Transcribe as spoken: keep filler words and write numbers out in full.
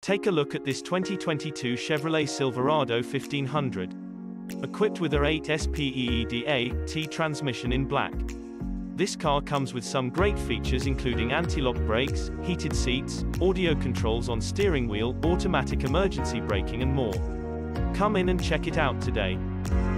Take a look at this twenty twenty-two Chevrolet Silverado fifteen hundred. Equipped with a eight speed T transmission in black. This car comes with some great features including anti-lock brakes, heated seats, audio controls on steering wheel, automatic emergency braking and more. Come in and check it out today.